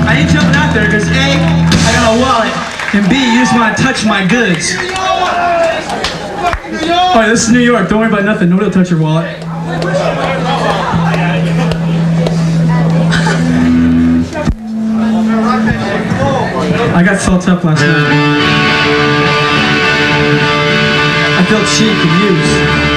I ain't jumping out there because A, I got a wallet, and B, you just want to touch my goods. Alright, this is New York. Don't worry about nothing. Nobody will touch your wallet. I got salt up last night. I felt cheap and used.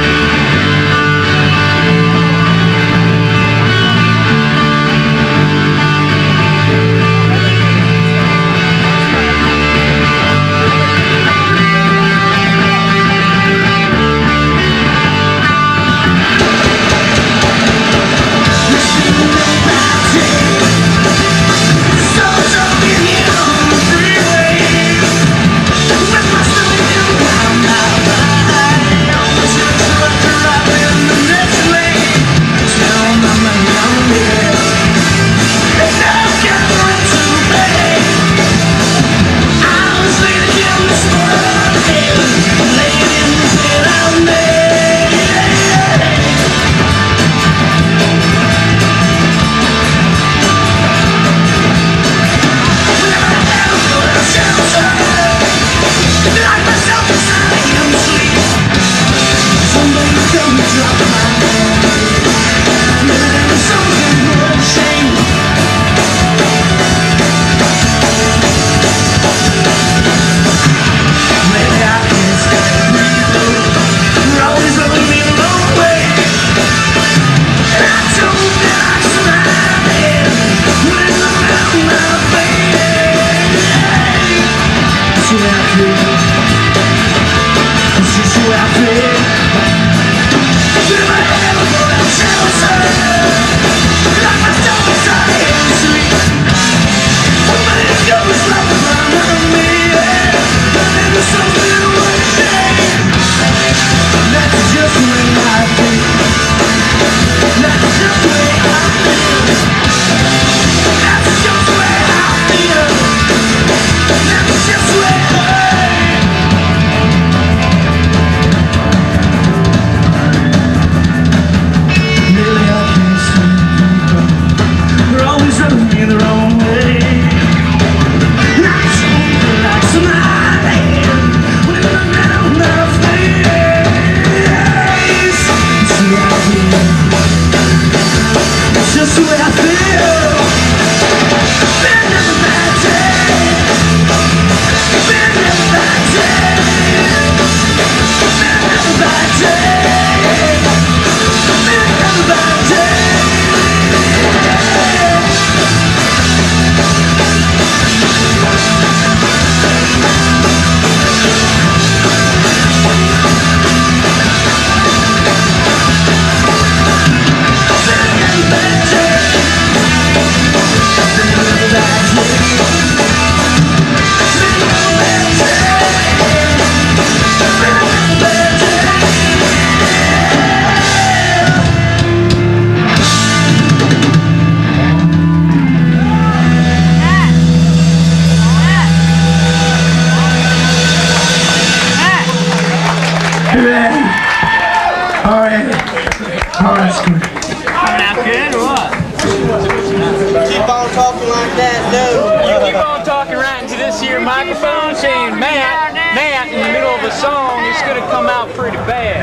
Microphone saying Matt in the middle of a song, it's going to come out pretty bad.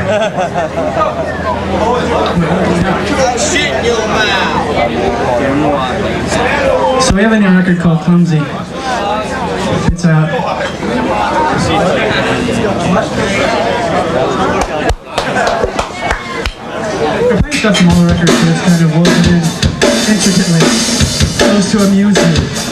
Shit in your mouth. So we have a new record called Clumsy. It's out. We're playing stuff from all the records, so it's kind of woven in intricately. Supposed to amuse you.